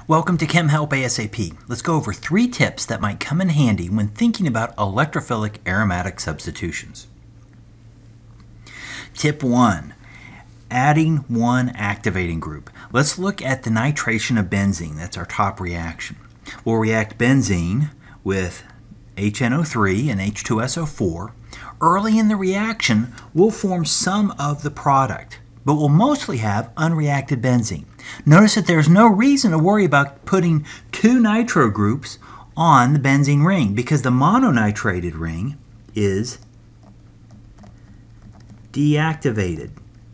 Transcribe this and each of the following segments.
Welcome to Chem Help ASAP. Let's go over 3 tips that might come in handy when thinking about electrophilic aromatic substitutions. Tip 1. Adding one activating group. Let's look at the nitration of benzene. That's our top reaction. We'll react benzene with HNO3 and H2SO4. Early in the reaction, we'll form some of the product, but we'll mostly have unreacted benzene. Notice that there's no reason to worry about putting 2 nitro groups on the benzene ring because the mononitrated ring is deactivated.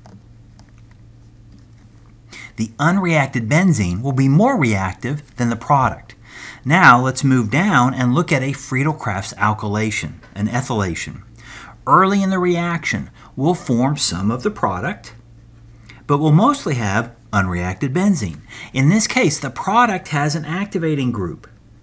The unreacted benzene will be more reactive than the product. Now let's move down and look at a friedel-crafts alkylation, an ethylation. Early in the reaction, we'll form some of the product, but we'll mostly have unreacted benzene. In this case, the product has an activating group.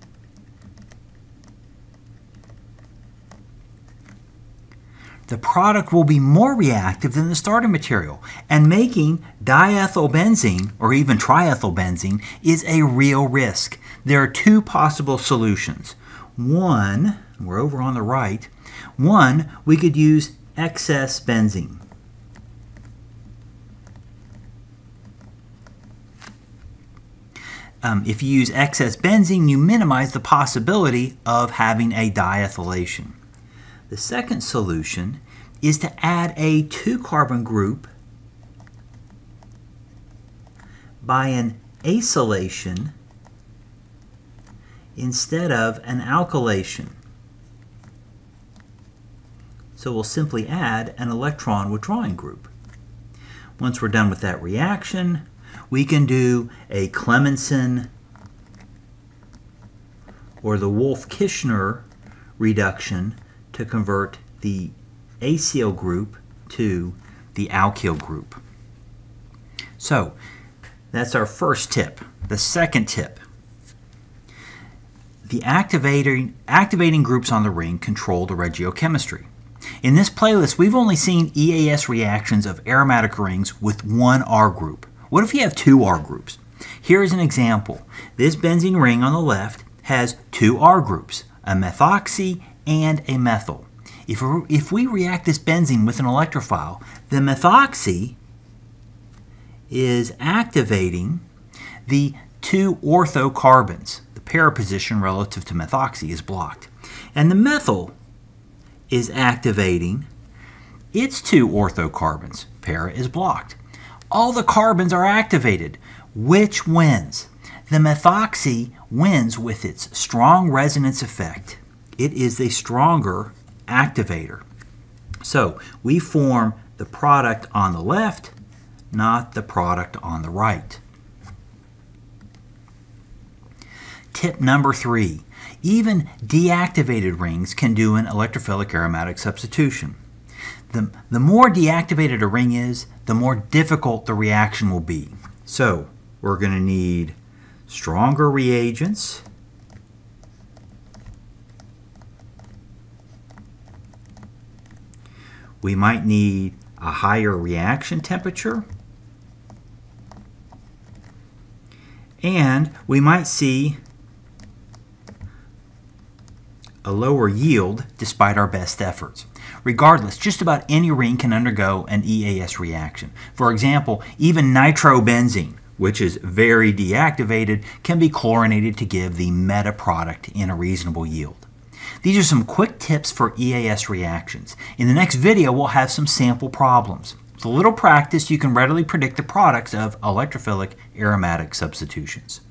The product will be more reactive than the starting material, and making diethylbenzene or even triethylbenzene is a real risk. There are 2 possible solutions. One, we're over on the right, one, we could use excess benzene. If you use excess benzene, you minimize the possibility of having a diethylation. The second solution is to add a 2-carbon group by an acylation instead of an alkylation. So we'll simply add an electron withdrawing group. Once we're done with that reaction, we can do a Clemenson or the Wolff-Kishner reduction to convert the acyl group to the alkyl group. So that's our first tip. The second tip. The activating groups on the ring control the regiochemistry. In this playlist, we've only seen EAS reactions of aromatic rings with 1 R group. What if you have 2 R groups? Here is an example. This benzene ring on the left has 2 R groups, a methoxy and a methyl. If we react this benzene with an electrophile, the methoxy is activating the 2 ortho carbons. The para position relative to methoxy is blocked. And the methyl is activating its 2 ortho carbons. Para is blocked. All the carbons are activated. Which wins? The methoxy wins with its strong resonance effect. It is the stronger activator. So we form the product on the left, not the product on the right. Tip number 3. Even deactivated rings can do an electrophilic aromatic substitution. The more deactivated a ring is, the more difficult the reaction will be. So we're going to need stronger reagents, we might need a higher reaction temperature, and we might see a lower yield despite our best efforts. Regardless, just about any ring can undergo an EAS reaction. For example, even nitrobenzene, which is very deactivated, can be chlorinated to give the meta product in a reasonable yield. These are some quick tips for EAS reactions. In the next video, we'll have some sample problems. With a little practice, you can readily predict the products of electrophilic aromatic substitutions.